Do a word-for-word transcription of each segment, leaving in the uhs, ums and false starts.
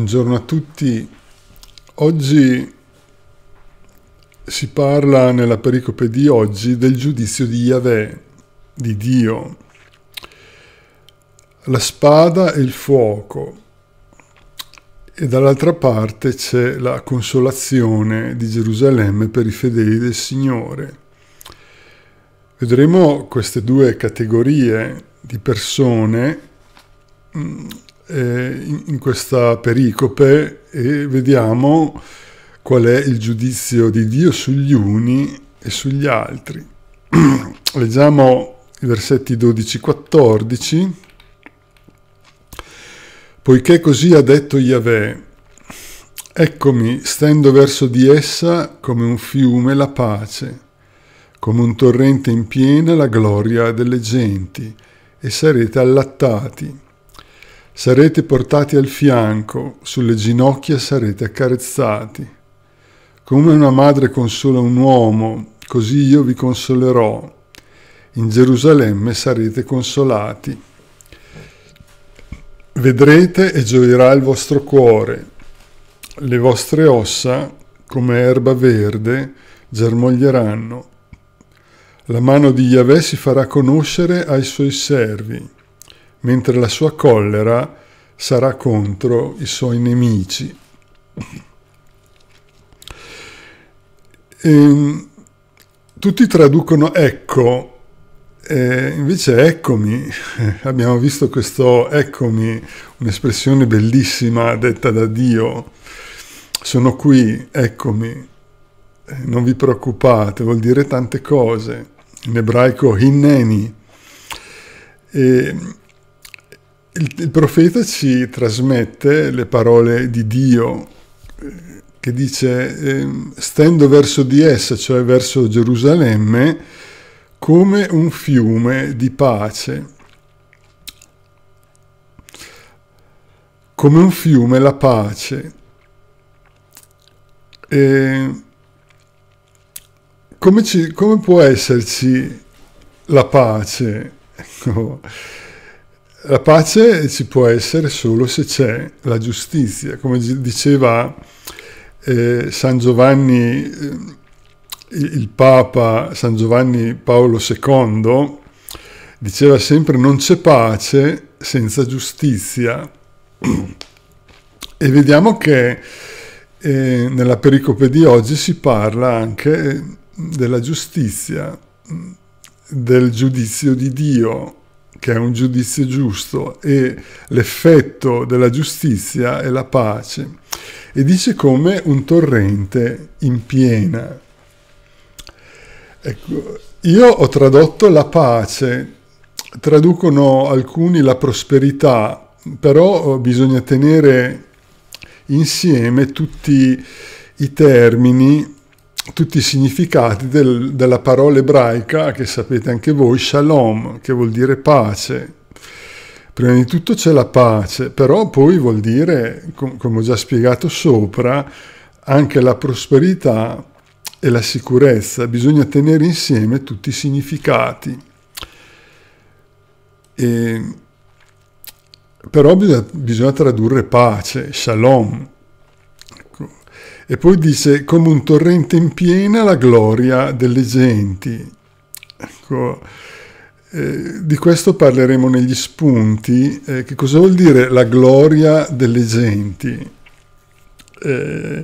Buongiorno a tutti. Oggi si parla nella pericope di oggi del giudizio di Yahweh, di Dio, la spada e il fuoco, e dall'altra parte c'è la consolazione di Gerusalemme per i fedeli del Signore. Vedremo queste due categorie di persone in questa pericope e vediamo qual è il giudizio di Dio sugli uni e sugli altri. Leggiamo i versetti dodici quattordici. Poiché così ha detto Yahweh, eccomi, stendo verso di essa come un fiume la pace, come un torrente in piena la gloria delle genti, e sarete allattati. Sarete portati al fianco, sulle ginocchia sarete accarezzati. Come una madre consola un uomo, così io vi consolerò. In Gerusalemme sarete consolati. Vedrete e gioirà il vostro cuore. Le vostre ossa, come erba verde, germoglieranno. La mano di Yahweh si farà conoscere ai suoi servi, mentre la sua collera sarà contro i suoi nemici. E tutti traducono ecco, e invece eccomi, abbiamo visto questo eccomi, un'espressione bellissima detta da Dio, sono qui, eccomi, non vi preoccupate, vuol dire tante cose, in ebraico hinneni. E Il, il profeta ci trasmette le parole di Dio eh, che dice eh, stendo verso di essa, cioè verso Gerusalemme, come un fiume di pace. Come un fiume la pace. E come, ci, come può esserci la pace? Ecco. La pace ci può essere solo se c'è la giustizia, come diceva eh, San Giovanni, eh, il Papa San Giovanni Paolo secondo, diceva sempre non c'è pace senza giustizia. E vediamo che eh, nella pericope di oggi si parla anche della giustizia, del giudizio di Dio, che è un giudizio giusto, e l'effetto della giustizia è la pace. E dice come un torrente in piena. Ecco, io ho tradotto la pace, traducono alcuni la prosperità, però bisogna tenere insieme tutti i termini, tutti i significati del, della parola ebraica, che sapete anche voi, shalom, che vuol dire pace. Prima di tutto c'è la pace, però poi vuol dire, com- come ho già spiegato sopra, anche la prosperità e la sicurezza. Bisogna tenere insieme tutti i significati. E, però bisogna, bisogna tradurre pace, shalom. E poi dice, come un torrente in piena la gloria delle genti. Ecco, eh, di questo parleremo negli spunti. Eh, che cosa vuol dire la gloria delle genti? Eh,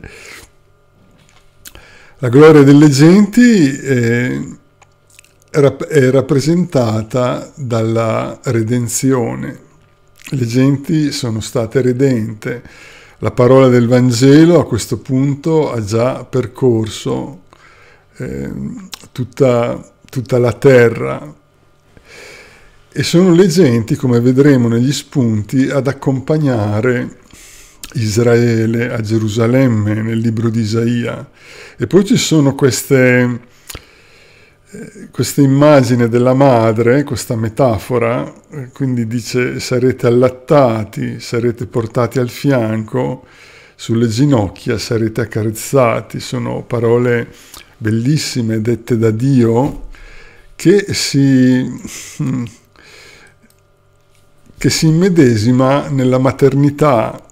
la gloria delle genti eh, è rappresentata dalla redenzione. Le genti sono state redente. La parola del Vangelo a questo punto ha già percorso eh, tutta, tutta la terra e sono le genti, come vedremo negli spunti, ad accompagnare Israele a Gerusalemme nel libro di Isaia. E poi ci sono queste, eh, queste immagini della madre, questa metafora, eh, quindi dice sarete allattati, sarete portati al fianco, sulle ginocchia sarete accarezzati. Sono parole bellissime dette da Dio che si, che si immedesima nella maternità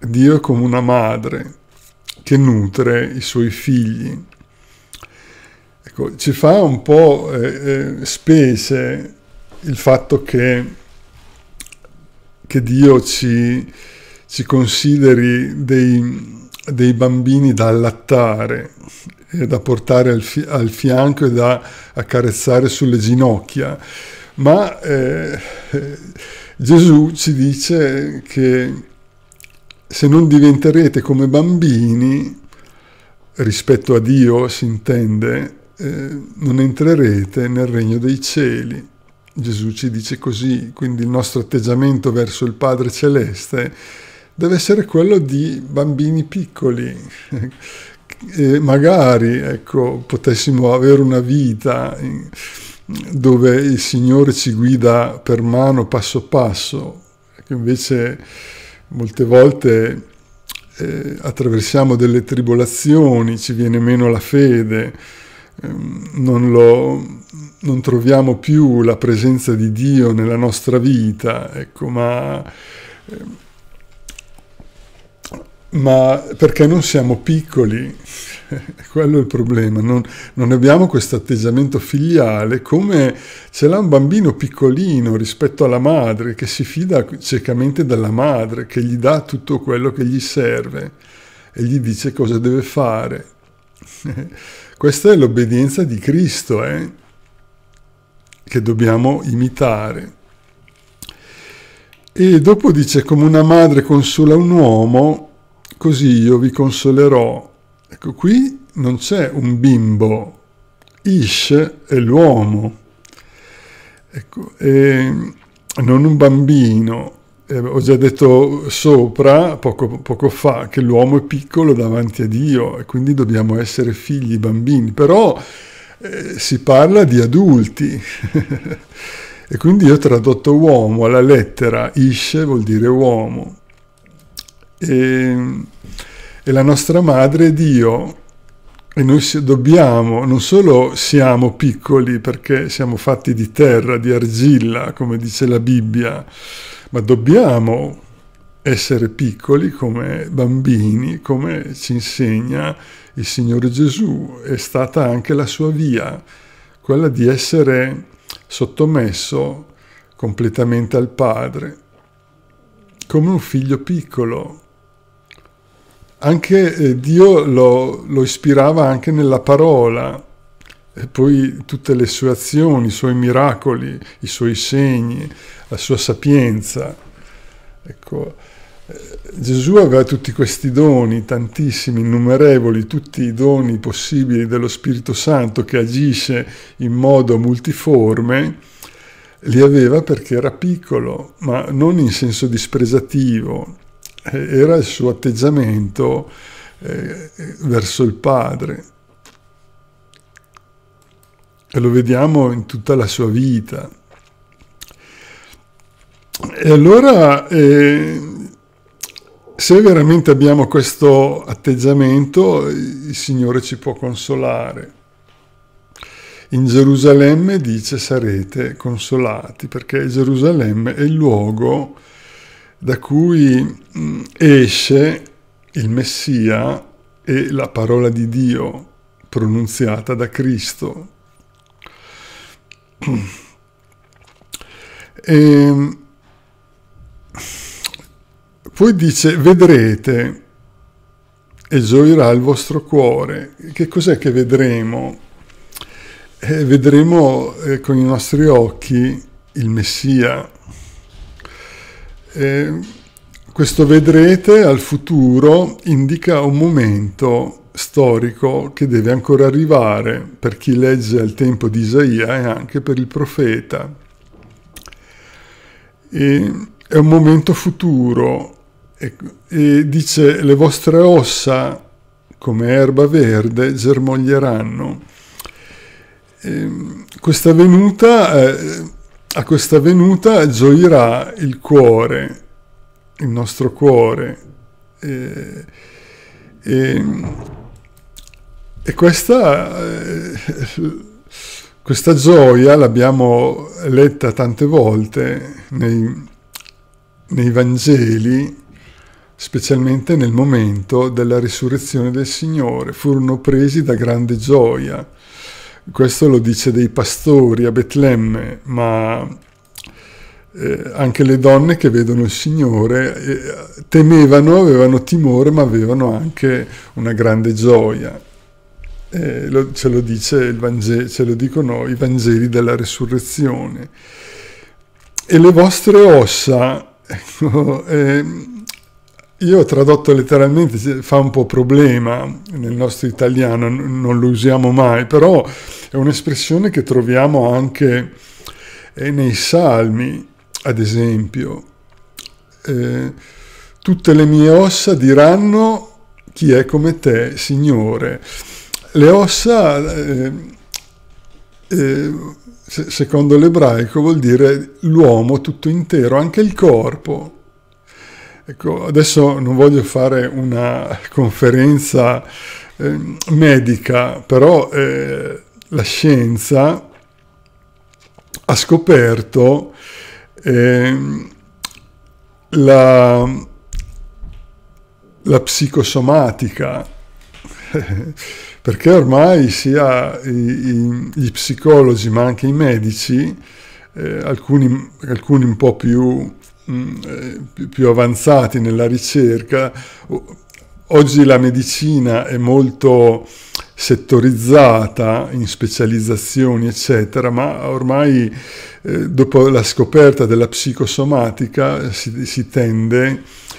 Dio è come una madre che nutre i suoi figli. Ecco, ci fa un po' eh, eh, specie il fatto che, che Dio ci, ci consideri dei, dei bambini da allattare, e da portare al, fi- al fianco e da accarezzare sulle ginocchia. Ma eh, Gesù ci dice che se non diventerete come bambini, rispetto a Dio si intende, eh, non entrerete nel regno dei cieli. Gesù ci dice così, quindi il nostro atteggiamento verso il Padre Celeste deve essere quello di bambini piccoli. E magari, ecco, potessimo avere una vita in, dove il Signore ci guida per mano passo passo, che invece molte volte eh, attraversiamo delle tribolazioni, ci viene meno la fede, eh, non, lo, non troviamo più la presenza di Dio nella nostra vita, ecco, ma, eh, ma perché non siamo piccoli? Quello è il problema, non, non abbiamo questo atteggiamento filiale come ce l'ha un bambino piccolino rispetto alla madre, che si fida ciecamente della madre, che gli dà tutto quello che gli serve e gli dice cosa deve fare. Questa è l'obbedienza di Cristo, eh, che dobbiamo imitare. E dopo dice, come una madre consola un uomo, così io vi consolerò. Ecco, qui non c'è un bimbo, Ish è l'uomo, ecco, e non un bambino. Eh, ho già detto sopra, poco, poco fa, che l'uomo è piccolo davanti a Dio e quindi dobbiamo essere figli, bambini, però eh, si parla di adulti. E quindi io ho tradotto uomo alla lettera, Ish vuol dire uomo. E... E la nostra madre è Dio, e noi dobbiamo, non solo siamo piccoli perché siamo fatti di terra, di argilla, come dice la Bibbia, ma dobbiamo essere piccoli come bambini, come ci insegna il Signore Gesù. È stata anche la sua via, quella di essere sottomesso completamente al Padre, come un figlio piccolo. Anche eh, Dio lo, lo ispirava anche nella parola, e poi tutte le sue azioni, i suoi miracoli, i suoi segni, la sua sapienza. Ecco, eh, Gesù aveva tutti questi doni, tantissimi, innumerevoli, tutti i doni possibili dello Spirito Santo che agisce in modo multiforme, li aveva perché era piccolo, ma non in senso dispregiativo. Era il suo atteggiamento eh, verso il Padre, e lo vediamo in tutta la sua vita. E allora, eh, se veramente abbiamo questo atteggiamento, il Signore ci può consolare. In Gerusalemme, dice, sarete consolati, perché Gerusalemme è il luogo da cui esce il Messia e la parola di Dio pronunziata da Cristo. E poi dice, vedrete e gioirà il vostro cuore. Che cos'è che vedremo? Eh, vedremo eh, con i nostri occhi il Messia. Eh, questo vedrete al futuro indica un momento storico che deve ancora arrivare per chi legge al tempo di Isaia e anche per il profeta. E, è un momento futuro e, e dice le vostre ossa come erba verde germoglieranno. E, questa venuta eh, A questa venuta gioirà il cuore, il nostro cuore. E, e, e questa, questa gioia l'abbiamo letta tante volte nei, nei Vangeli, specialmente nel momento della risurrezione del Signore. Furono presi da grande gioia. Questo lo dice dei pastori a Betlemme, ma eh, anche le donne che vedono il Signore eh, temevano, avevano timore, ma avevano anche una grande gioia. Eh, lo, ce lo dice il Vangelo, ce lo dicono i Vangeli della Resurrezione. E le vostre ossa, ecco, eh, io ho tradotto letteralmente, fa un po' problema nel nostro italiano, non lo usiamo mai, però è un'espressione che troviamo anche eh, nei Salmi, ad esempio. Eh, tutte le mie ossa diranno: chi è come te, Signore? Le ossa, eh, eh, secondo l'ebraico, vuol dire l'uomo tutto intero, anche il corpo. Ecco, adesso non voglio fare una conferenza eh, medica, però eh, la scienza ha scoperto eh, la, la psicosomatica, perché ormai sia i, i, gli psicologi ma anche i medici, eh, alcuni, alcuni un po' più, mh, più, più avanzati nella ricerca, oggi la medicina è molto settorizzata in specializzazioni eccetera, ma ormai eh, dopo la scoperta della psicosomatica si, si tende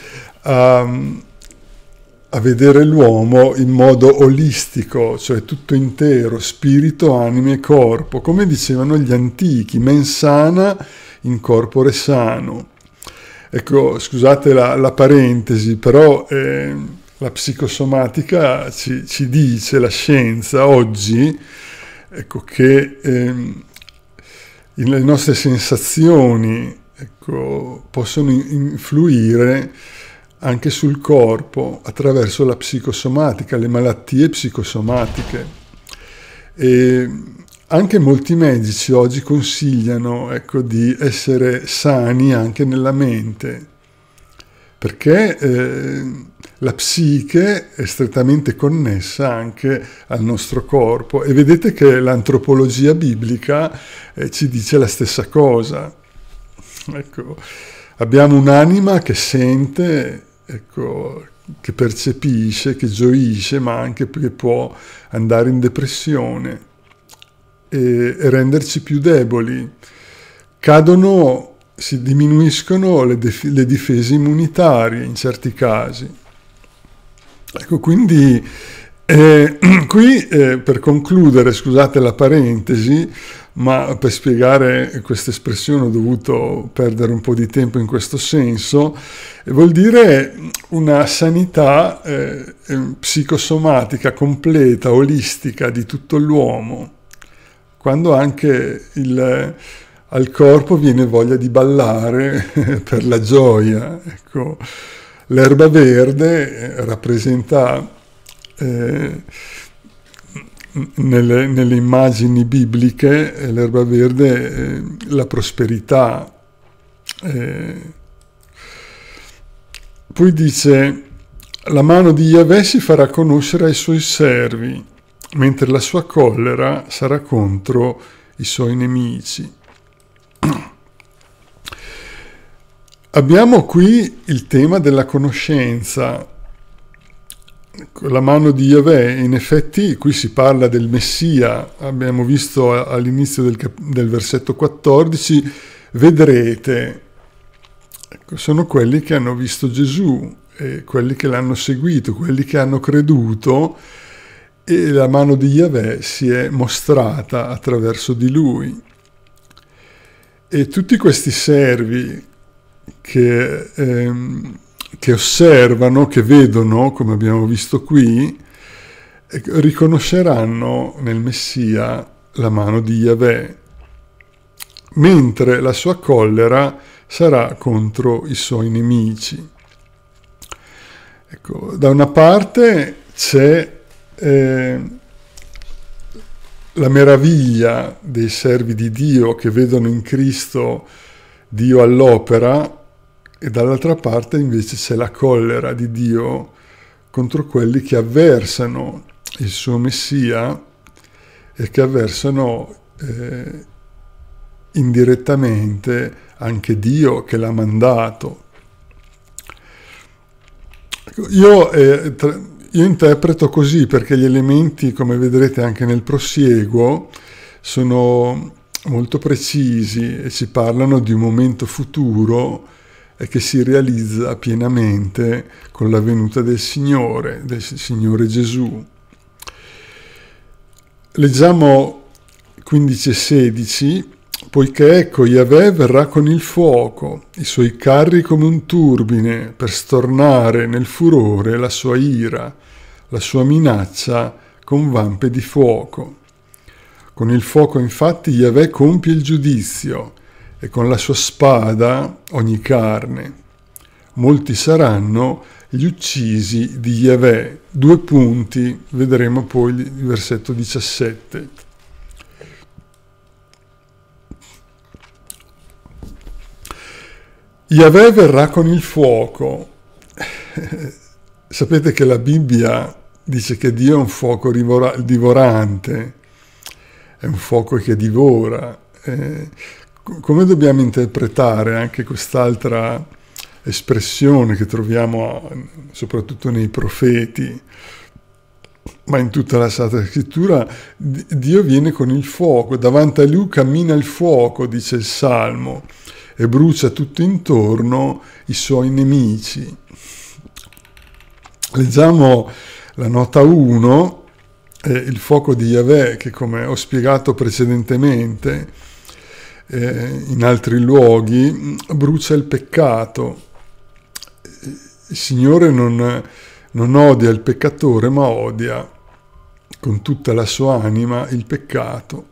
a a vedere l'uomo in modo olistico, cioè tutto intero, spirito, anima e corpo, come dicevano gli antichi, mens sana in corpore sano. Ecco, scusate la, la parentesi, però eh, la psicosomatica ci, ci dice, la scienza oggi, ecco, che eh, le nostre sensazioni, ecco, possono influire anche sul corpo attraverso la psicosomatica, le malattie psicosomatiche. E anche molti medici oggi consigliano, ecco, di essere sani anche nella mente, perché eh, la psiche è strettamente connessa anche al nostro corpo, e vedete che l'antropologia biblica eh, ci dice la stessa cosa. Ecco, abbiamo un'anima che sente, ecco, che percepisce, che gioisce, ma anche che può andare in depressione e, e renderci più deboli. Cadono, si diminuiscono le, le difese immunitarie in certi casi. Ecco, quindi eh, qui eh, per concludere, scusate la parentesi, ma per spiegare questa espressione ho dovuto perdere un po' di tempo in questo senso, vuol dire una sanità eh, psicosomatica completa, olistica di tutto l'uomo, quando anche il, al corpo viene voglia di ballare per la gioia. Ecco, l'erba verde rappresenta eh, Nelle, nelle immagini bibliche l'erba verde è la prosperità. Eh, poi dice: la mano di Yahweh si farà conoscere ai suoi servi, mentre la sua collera sarà contro i suoi nemici. Abbiamo qui il tema della conoscenza. La mano di Yahweh, in effetti qui si parla del Messia, abbiamo visto all'inizio del, del versetto quattordici, vedrete, ecco, sono quelli che hanno visto Gesù, e quelli che l'hanno seguito, quelli che hanno creduto, e la mano di Yahweh si è mostrata attraverso di lui. E tutti questi servi che... Ehm, che osservano, che vedono, come abbiamo visto qui, riconosceranno nel Messia la mano di Yahweh, mentre la sua collera sarà contro i suoi nemici. Ecco, da una parte c'è eh, la meraviglia dei servi di Dio che vedono in Cristo Dio all'opera, e dall'altra parte invece c'è la collera di Dio contro quelli che avversano il suo Messia e che avversano eh, indirettamente anche Dio che l'ha mandato. Io, eh, tra, io interpreto così, perché gli elementi, come vedrete anche nel prosieguo, sono molto precisi e ci parlano di un momento futuro e che si realizza pienamente con la venuta del Signore, del Signore Gesù. Leggiamo quindici e sedici. Poiché ecco Yahweh verrà con il fuoco, i suoi carri come un turbine, per stornare nel furore la sua ira, la sua minaccia con vampe di fuoco. Con il fuoco infatti Yahweh compie il giudizio, e con la sua spada ogni carne. Molti saranno gli uccisi di Yahweh. Due punti, vedremo poi il versetto diciassette. Yahweh verrà con il fuoco. Sapete che la Bibbia dice che Dio è un fuoco divorante, è un fuoco che divora. Eh, come dobbiamo interpretare anche quest'altra espressione che troviamo soprattutto nei profeti, ma in tutta la Sacra Scrittura? Dio viene con il fuoco, davanti a lui cammina il fuoco, dice il Salmo, e brucia tutto intorno i suoi nemici. Leggiamo la nota uno, eh, il fuoco di Yahweh, che come ho spiegato precedentemente eh, in altri luoghi, brucia il peccato. Il Signore non, non odia il peccatore, ma odia con tutta la sua anima il peccato.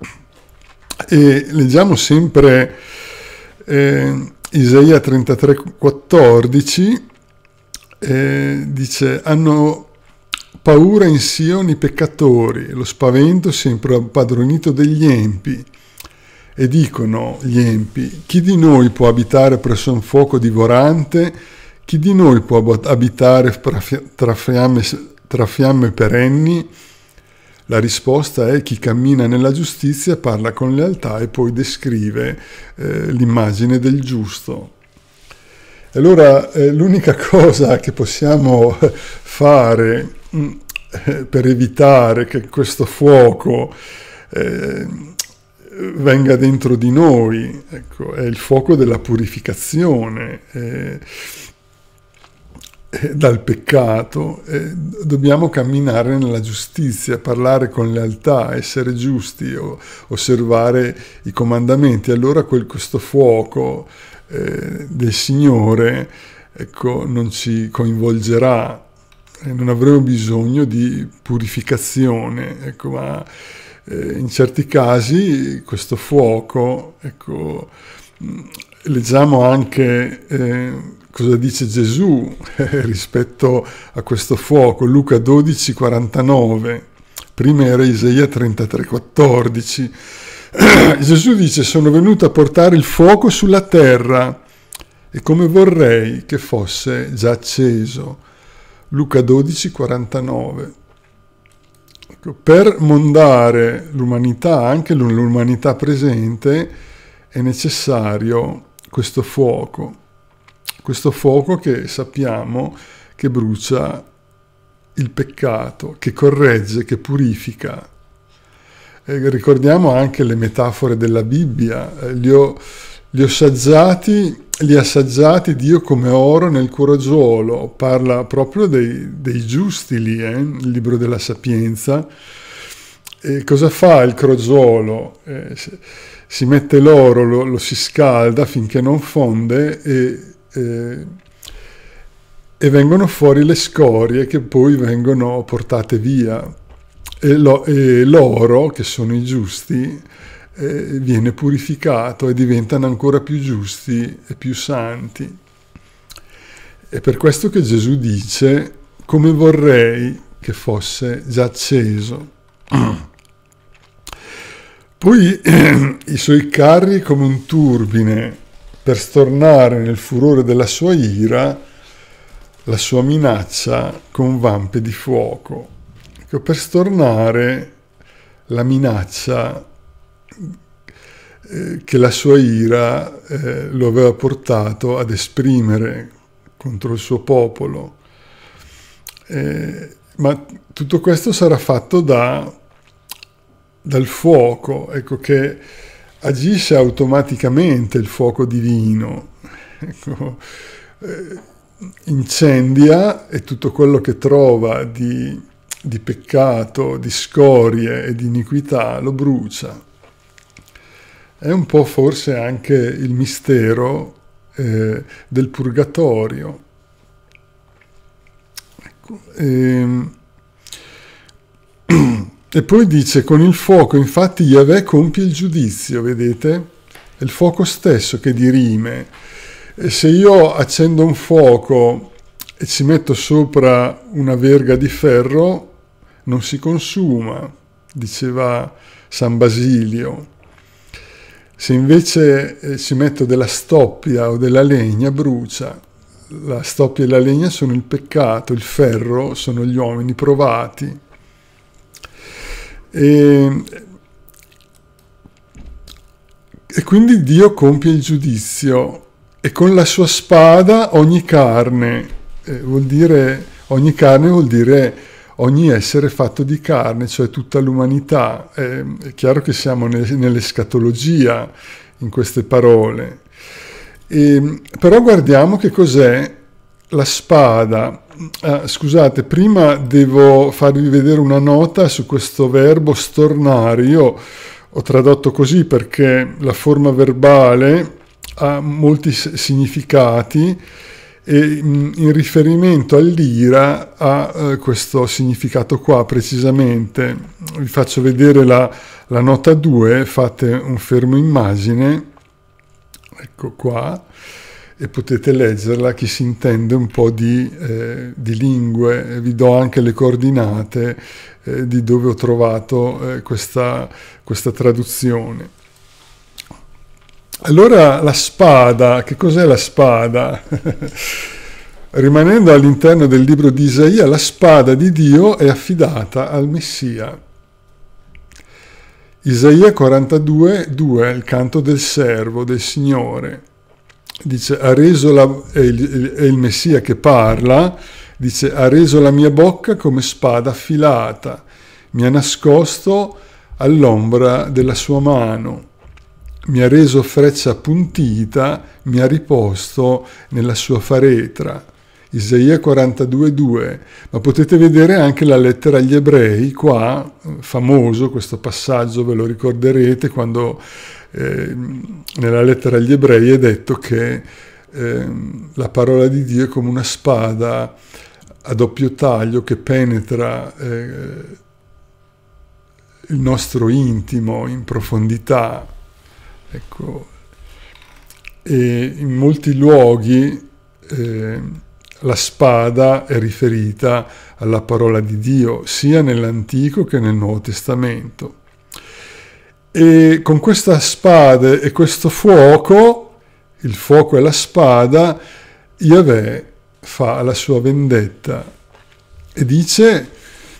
E leggiamo sempre Eh, Isaia trentatré quattordici, eh, dice: hanno paura in Sion i peccatori, lo spavento sempre impadronito degli empi, e dicono gli empi: chi di noi può abitare presso un fuoco divorante? Chi di noi può abitare tra fiamme, tra fiamme perenni? La risposta è: chi cammina nella giustizia parla con lealtà, e poi descrive eh, l'immagine del giusto. E allora eh, l'unica cosa che possiamo fare mh, per evitare che questo fuoco eh, venga dentro di noi, ecco, è il fuoco della purificazione eh, dal peccato. Eh, dobbiamo camminare nella giustizia, parlare con lealtà, essere giusti, o, osservare i comandamenti. Allora quel, questo fuoco eh, del Signore, ecco, non ci coinvolgerà, e non avremo bisogno di purificazione, ecco, ma eh, in certi casi questo fuoco, ecco, leggiamo anche eh, cosa dice Gesù eh, rispetto a questo fuoco. Luca dodici quarantanove, prima era Isaia trentatré quattordici. Gesù dice: sono venuto a portare il fuoco sulla terra, e come vorrei che fosse già acceso. Luca dodici quarantanove. Ecco, per mondare l'umanità, anche l'umanità presente, è necessario questo fuoco. Questo fuoco che sappiamo che brucia il peccato, che corregge, che purifica. E ricordiamo anche le metafore della Bibbia. Li ho, li ho assaggiati, li ha assaggiati Dio come oro nel crogiolo. Parla proprio dei, dei giusti lì, eh? Il libro della Sapienza. E cosa fa il crogiolo? Eh, si mette l'oro, lo, lo si scalda finché non fonde, e Eh, e vengono fuori le scorie che poi vengono portate via, e, lo, e l'oro, che sono i giusti, eh, viene purificato e diventano ancora più giusti e più santi. È per questo che Gesù dice: come vorrei che fosse già acceso. Poi eh, i suoi carri come un turbine. per stornare nel furore della sua ira la sua minaccia con vampe di fuoco. Ecco, per stornare la minaccia eh, che la sua ira eh, lo aveva portato ad esprimere contro il suo popolo. Eh, ma tutto questo sarà fatto da, dal fuoco, ecco, che agisce automaticamente, il fuoco divino. Ecco, eh, incendia e tutto quello che trova di, di peccato, di scorie e di iniquità lo brucia. È un po' forse anche il mistero eh, del purgatorio. Ecco, e, e poi dice: con il fuoco infatti Yahweh compie il giudizio, vedete? È il fuoco stesso che dirime. E se io accendo un fuoco e ci metto sopra una verga di ferro, non si consuma, diceva San Basilio. Se invece eh, ci metto della stoppia o della legna, brucia. La stoppia e la legna sono il peccato, il ferro sono gli uomini provati. E, e quindi Dio compie il giudizio. E con la sua spada ogni carne, eh, vuol dire, ogni carne vuol dire ogni essere fatto di carne, cioè tutta l'umanità. Eh, è chiaro che siamo ne, nell'escatologia in queste parole. E, però guardiamo che cos'è la spada. Ah, scusate, prima devo farvi vedere una nota su questo verbo stornare. Io ho tradotto così perché la forma verbale ha molti significati e in riferimento all'ira ha eh, questo significato qua precisamente. Vi faccio vedere la, la nota due, fate un fermo immagine, ecco qua, e potete leggerla, chi si intende un po' di, eh, di lingue. Vi do anche le coordinate eh, di dove ho trovato eh, questa, questa traduzione. Allora la spada, che cos'è la spada? Rimanendo all'interno del libro di Isaia, la spada di Dio è affidata al Messia. Isaia quarantadue due, il canto del servo, del Signore. Dice, ha reso la, è, il, è il Messia che parla, dice, ha reso la mia bocca come spada affilata, mi ha nascosto all'ombra della sua mano. Mi ha reso freccia appuntita, mi ha riposto nella sua faretra. Isaia quarantadue due. Ma potete vedere anche la lettera agli ebrei, qua, famoso questo passaggio, ve lo ricorderete, quando eh, nella lettera agli ebrei è detto che eh, la parola di Dio è come una spada a doppio taglio che penetra eh, il nostro intimo in profondità. Ecco, e in molti luoghi eh, la spada è riferita alla parola di Dio, sia nell'Antico che nel Nuovo Testamento. E con questa spada e questo fuoco, il fuoco e la spada, Yahweh fa la sua vendetta e dice: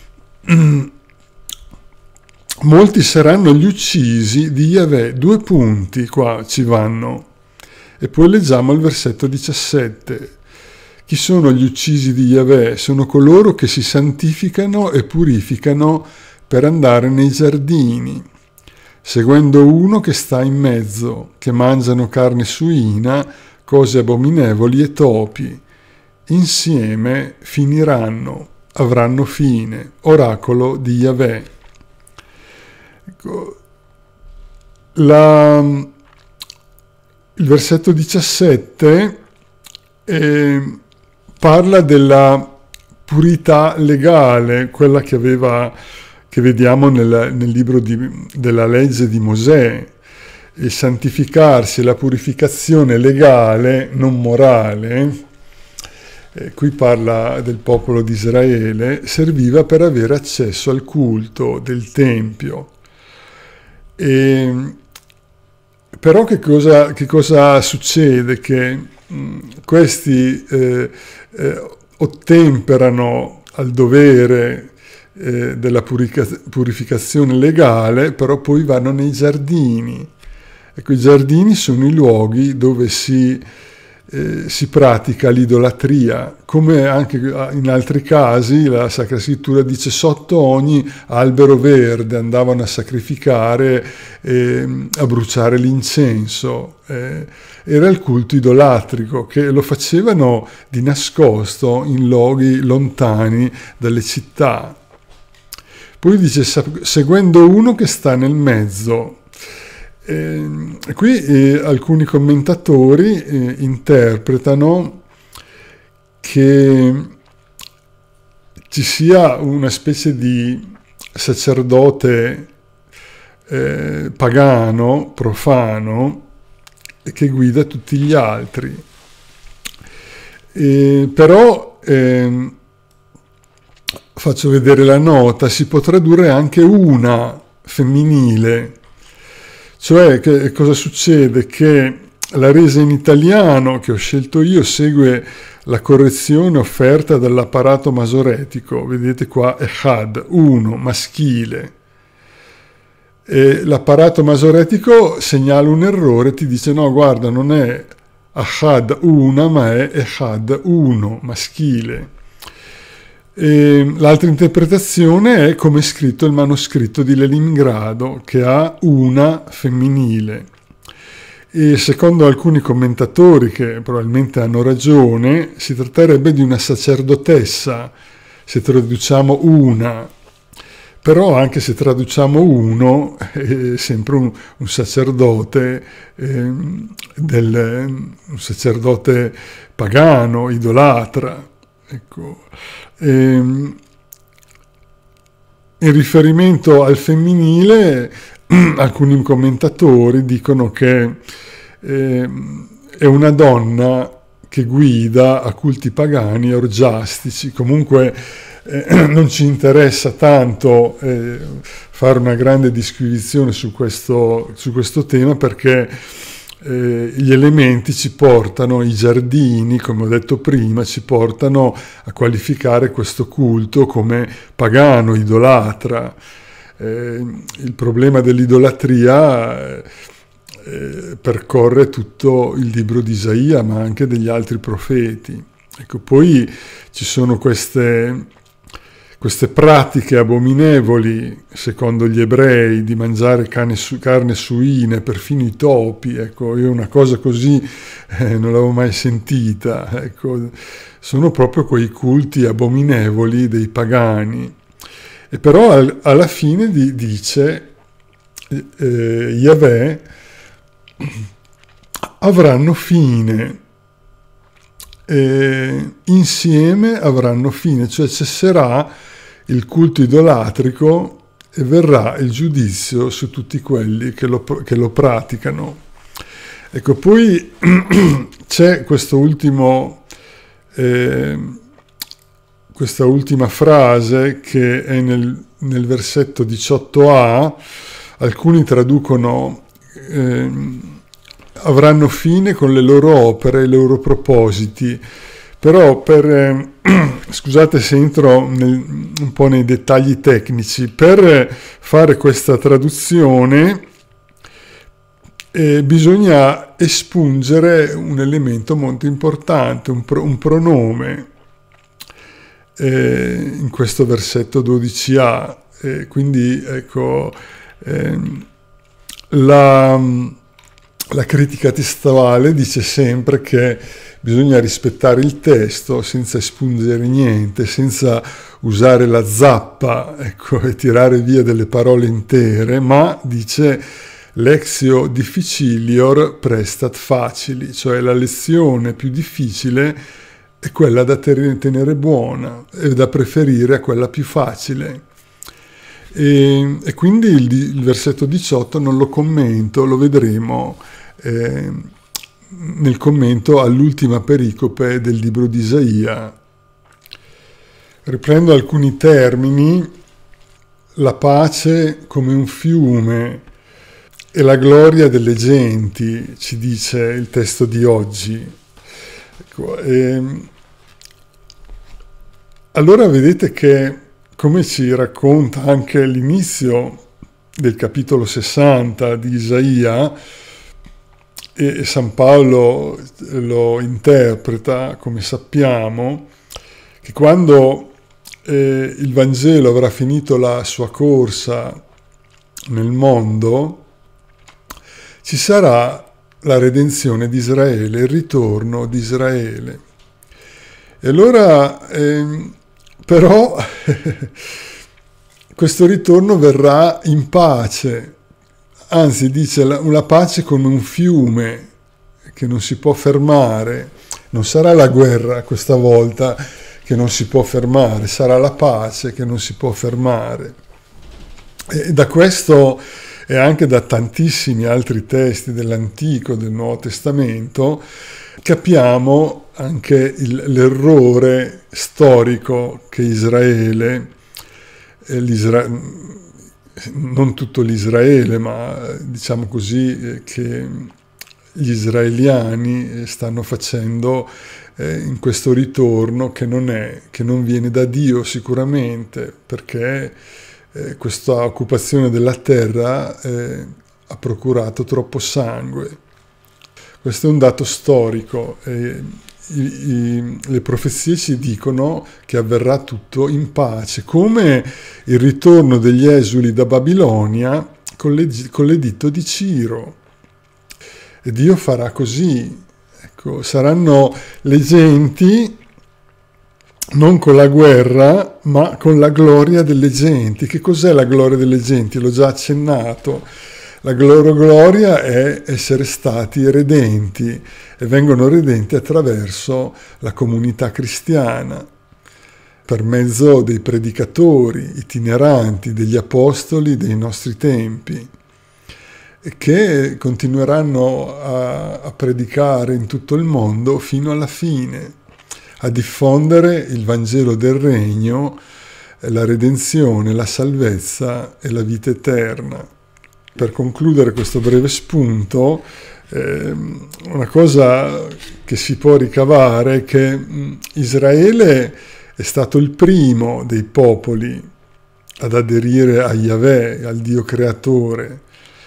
molti saranno gli uccisi di Yahweh. Due punti qua ci vanno. E poi leggiamo il versetto diciassette. Chi sono gli uccisi di Yahweh? Sono coloro che si santificano e purificano per andare nei giardini, seguendo uno che sta in mezzo, che mangiano carne suina, cose abominevoli e topi. Insieme finiranno, avranno fine. Oracolo di Yahweh. Ecco, la, il versetto diciassette eh, parla della purità legale, quella che aveva, che vediamo nel, nel libro di, della legge di Mosè. Il santificarsi, la purificazione legale, non morale, eh, qui parla del popolo di Israele, serviva per avere accesso al culto del Tempio. E però che cosa, che cosa succede? Che mh, questi eh, eh, ottemperano al dovere eh, della purica- purificazione legale, però poi vanno nei giardini. Ecco, i giardini sono i luoghi dove si, eh, si pratica l'idolatria, come anche in altri casi la Sacra Scrittura dice sotto ogni albero verde andavano a sacrificare, eh, a bruciare l'incenso. Eh, era il culto idolatrico che lo facevano di nascosto in luoghi lontani dalle città. Poi dice seguendo uno che sta nel mezzo. Eh, qui eh, alcuni commentatori eh, interpretano che ci sia una specie di sacerdote eh, pagano, profano, che guida tutti gli altri. Eh, però eh, faccio vedere la nota, si può tradurre anche una femminile. Cioè, che cosa succede? Che la resa in italiano che ho scelto io segue la correzione offerta dall'apparato masoretico. Vedete qua, Echad, uno, maschile. E l'apparato masoretico segnala un errore, ti dice no, guarda, non è Echad una, ma è Echad uno, maschile. E l'altra interpretazione è come è scritto il manoscritto di Leningrado, che ha una femminile. E secondo alcuni commentatori, che probabilmente hanno ragione, si tratterebbe di una sacerdotessa, se traduciamo una. Però anche se traduciamo uno, è sempre un, un sacerdote, eh, del, un sacerdote pagano, idolatra. Ecco. In riferimento al femminile, alcuni commentatori dicono che eh, è una donna che guida a culti pagani e orgiastici. Comunque eh, non ci interessa tanto eh, fare una grande disquisizione su questo, su questo tema, perché Eh, gli elementi ci portano, i giardini, come ho detto prima, ci portano a qualificare questo culto come pagano, idolatra. Eh, il problema dell'idolatria eh, percorre tutto il libro di Isaia, ma anche degli altri profeti. Ecco, poi ci sono queste... Queste pratiche abominevoli, secondo gli ebrei, di mangiare carne, su, carne suina, perfino i topi, ecco, io una cosa così eh, non l'avevo mai sentita, ecco, sono proprio quei culti abominevoli dei pagani. E però al, alla fine di, dice, eh, Yahweh, avranno fine, eh, insieme avranno fine, cioè cesserà il culto idolatrico e verrà il giudizio su tutti quelli che lo, che lo praticano. Ecco, poi c'è questo ultimo, eh, questa ultima frase che è nel, nel versetto diciotto a, alcuni traducono eh, avranno fine con le loro opere e i loro propositi. Però per, eh, scusate se entro nel, un po' nei dettagli tecnici, per fare questa traduzione eh, bisogna espungere un elemento molto importante, un, pro, un pronome, eh, in questo versetto dodici a. Eh, quindi ecco, eh, la, la critica testuale dice sempre che bisogna rispettare il testo senza espungere niente, senza usare la zappa, ecco, e tirare via delle parole intere, ma dice lexio difficilior prestat facili, cioè la lezione più difficile è quella da tenere buona e da preferire a quella più facile. E, e quindi il, il versetto diciotto non lo commento, lo vedremo eh, nel commento all'ultima pericope del libro di Isaia. Riprendo alcuni termini: la pace come un fiume e la gloria delle genti, ci dice il testo di oggi. Ecco, e allora vedete che, come ci racconta anche l'inizio del capitolo sessanta di Isaia, e San Paolo lo interpreta, come sappiamo, che quando eh, il Vangelo avrà finito la sua corsa nel mondo, ci sarà la redenzione di Israele, il ritorno di Israele. E allora, eh, però, questo ritorno verrà in pace, anzi dice una pace come un fiume che non si può fermare. Non sarà la guerra questa volta che non si può fermare, sarà la pace che non si può fermare. E da questo e anche da tantissimi altri testi dell'Antico e del Nuovo Testamento capiamo anche il, l'errore storico che Israele, l'Isra- non tutto l'Israele, ma diciamo così, che gli israeliani stanno facendo eh, in questo ritorno che non è, che non viene da Dio sicuramente, perché eh, questa occupazione della terra eh, ha procurato troppo sangue. Questo è un dato storico. E i, i, le profezie ci dicono che avverrà tutto in pace, come il ritorno degli esuli da Babilonia con, le, con l'editto di Ciro. E Dio farà così. Ecco, saranno le genti non con la guerra, ma con la gloria delle genti. Che cos'è la gloria delle genti? L'ho già accennato. La loro gloria è essere stati redenti, e vengono redenti attraverso la comunità cristiana, per mezzo dei predicatori itineranti, degli apostoli dei nostri tempi, che continueranno a, a predicare in tutto il mondo fino alla fine, a diffondere il Vangelo del Regno, la redenzione, la salvezza e la vita eterna. Per concludere questo breve spunto, eh, una cosa che si può ricavare è che mh, Israele è stato il primo dei popoli ad aderire a Yahweh, al Dio creatore,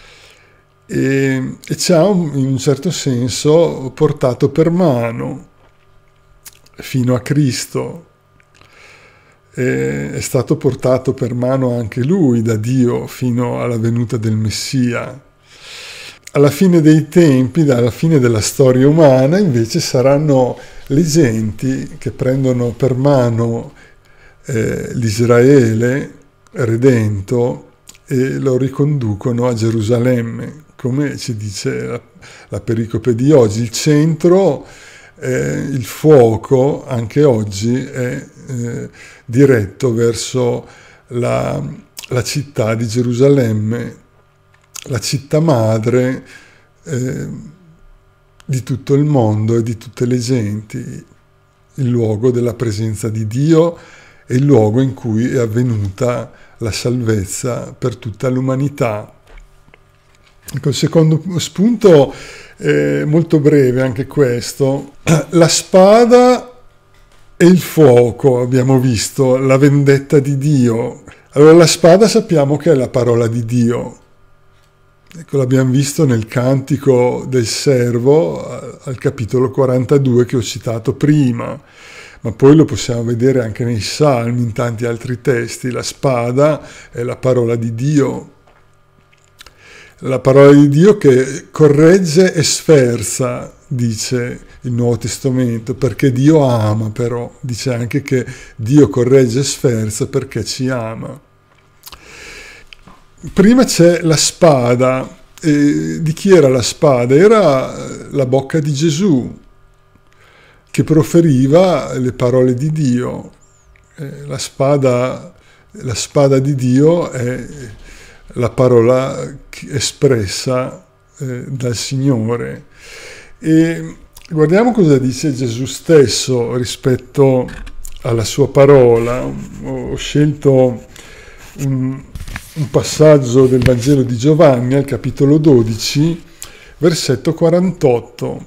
e, e ci ha in un certo senso portato per mano fino a Cristo. E è stato portato per mano anche lui da Dio fino alla venuta del Messia. Alla fine dei tempi, alla fine della storia umana, invece saranno le genti che prendono per mano eh, l'Israele redento e lo riconducono a Gerusalemme, come ci dice la, la pericope di oggi. Il centro, eh, il fuoco, anche oggi è eh, diretto verso la, la città di Gerusalemme, la città madre eh, di tutto il mondo e di tutte le genti, il luogo della presenza di Dio e il luogo in cui è avvenuta la salvezza per tutta l'umanità. Ecco, il secondo spunto è molto breve anche questo. La spada e il fuoco, abbiamo visto, la vendetta di Dio. Allora la spada sappiamo che è la parola di Dio. Ecco, l'abbiamo visto nel cantico del servo al capitolo quarantadue che ho citato prima, ma poi lo possiamo vedere anche nei Salmi, in tanti altri testi. La spada è la parola di Dio. La parola di Dio che corregge e sferza, dice il Nuovo Testamento, perché Dio ama, però dice anche che Dio corregge e sferza perché ci ama. Prima c'è la spada. E di chi era la spada? Era la bocca di Gesù, che proferiva le parole di Dio. La spada, la spada di Dio è la parola espressa eh, dal Signore. E guardiamo cosa dice Gesù stesso rispetto alla sua parola. Ho scelto un, un passaggio del Vangelo di Giovanni al capitolo dodici, versetto quarantotto,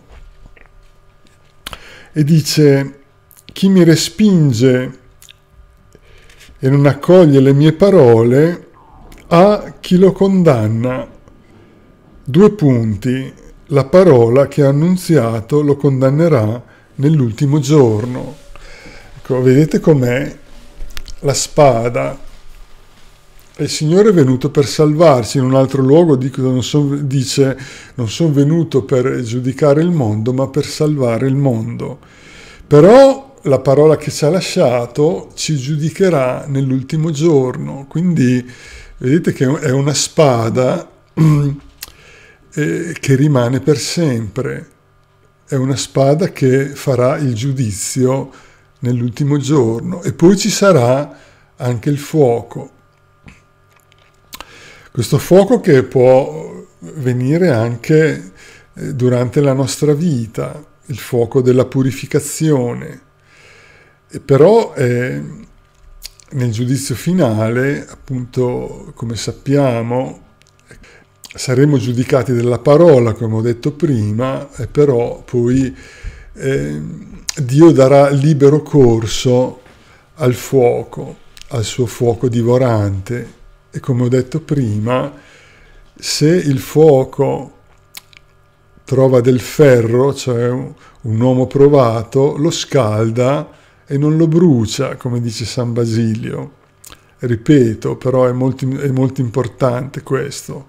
e dice: chi mi respinge e non accoglie le mie parole ha chi lo condanna. Due punti. La parola che ha annunziato lo condannerà nell'ultimo giorno. Ecco, vedete com'è la spada. Il Signore è venuto per salvarci. In un altro luogo non son, dice non sono venuto per giudicare il mondo, ma per salvare il mondo. Però la parola che ci ha lasciato ci giudicherà nell'ultimo giorno. Quindi vedete che è una spada eh, che rimane per sempre. È una spada che farà il giudizio nell'ultimo giorno. E poi ci sarà anche il fuoco. Questo fuoco che può venire anche durante la nostra vita, il fuoco della purificazione. E però eh, nel giudizio finale, appunto, come sappiamo, saremo giudicati della parola, come ho detto prima, e però poi eh, Dio darà libero corso al fuoco, al suo fuoco divorante. E come ho detto prima, se il fuoco trova del ferro, cioè un, un uomo provato, lo scalda e non lo brucia, come dice San Basilio. Ripeto, però è molto, è molto importante questo.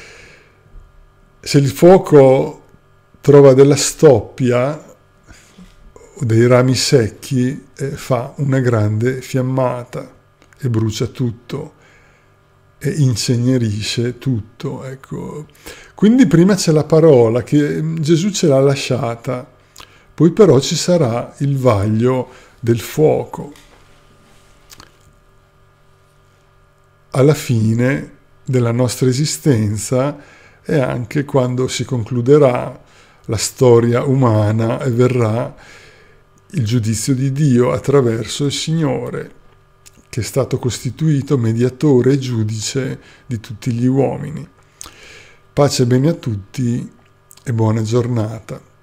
Se il fuoco trova della stoppia o dei rami secchi, eh, fa una grande fiammata e brucia tutto. E incenerisce tutto, ecco. Quindi prima c'è la parola che Gesù ce l'ha lasciata, poi però ci sarà il vaglio del fuoco. Alla fine della nostra esistenza e anche quando si concluderà la storia umana e verrà il giudizio di Dio attraverso il Signore, che è stato costituito mediatore e giudice di tutti gli uomini. Pace e bene a tutti e buona giornata.